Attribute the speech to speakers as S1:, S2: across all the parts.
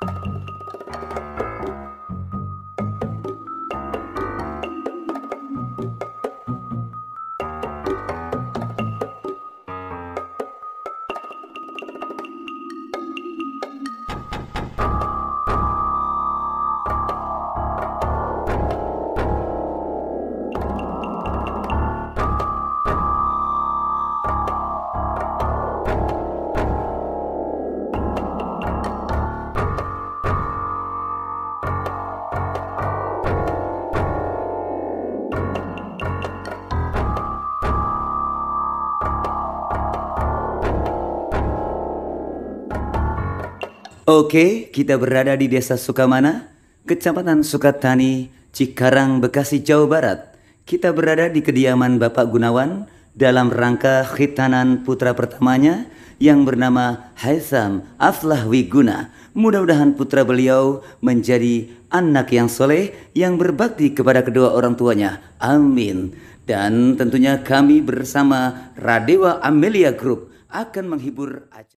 S1: Oke, kita berada di Desa Sukamana, Kecamatan Sukatani, Cikarang, Bekasi, Jawa Barat. Kita berada di kediaman Bapak Gunawan dalam rangka khitanan putra pertamanya yang bernama Haitham Aflah Wiguna. Mudah-mudahan putra beliau menjadi anak yang soleh yang berbakti kepada kedua orang tuanya. Amin. Dan tentunya kami bersama Radewa Amelia Group akan menghibur acara.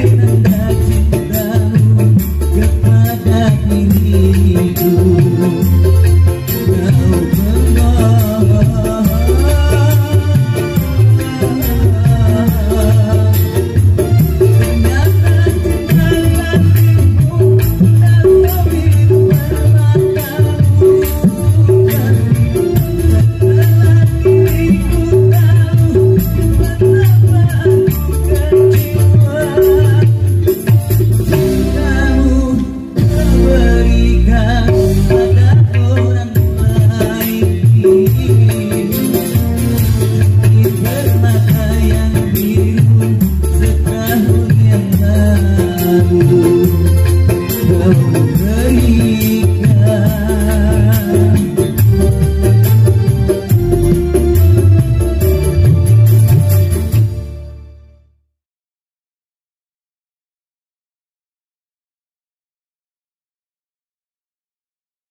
S2: Kepada diriku